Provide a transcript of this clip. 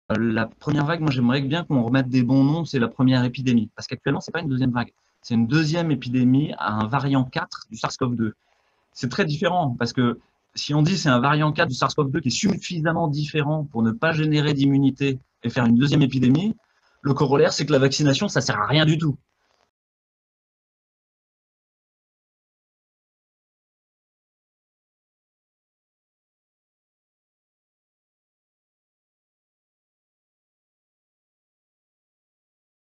La première vague, moi j'aimerais bien qu'on remette des bons noms, c'est la première épidémie. Parce qu'actuellement, c'est pas une deuxième vague. C'est une deuxième épidémie à un variant 4 du SARS-CoV-2. C'est très différent parce que si on dit c'est un variant 4 du SARS-CoV-2 qui est suffisamment différent pour ne pas générer d'immunité et faire une deuxième épidémie, le corollaire, c'est que la vaccination, ça sert à rien du tout.